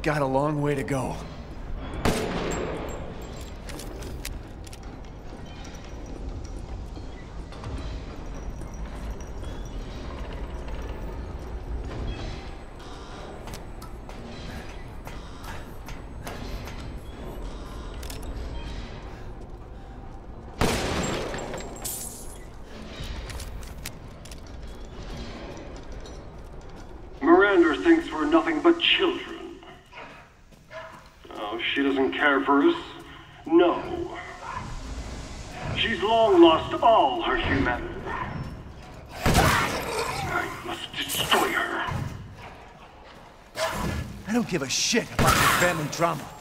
got a long way to go. Miranda thinks we're nothing but children. Oh, she doesn't care for us. No. She's long lost all her humanity. I must destroy her. I don't give a shit about your family drama.